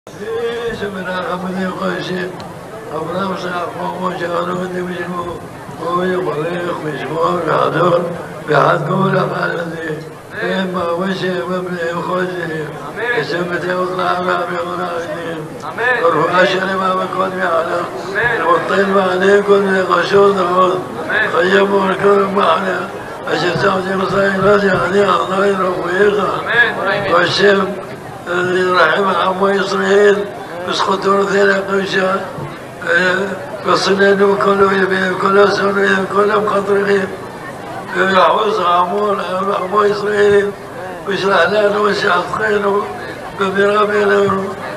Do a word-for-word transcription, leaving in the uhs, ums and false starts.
من أخمني قيسي أبرام ساقهم وجعلوني بجنو ويبريخ بجمور بحضور بحضور أخالدي إما وشي مبني وخوزي اسمتي وطلع رابي وناغدين ورفع شرما بكون معنا والطين معني كل قشود غوض خيموا الكرم معنا أشر سعودي مصاين رجعني الله يرفيقها والشم اللي رحم عمو إسرائيل بسخطور ذيلا قوشا بصنين وكله يبين كله سنين كله مخطرين يحوز عمو عمو إسرائيل ويشرح لنا ويشعف خيره بمرامي له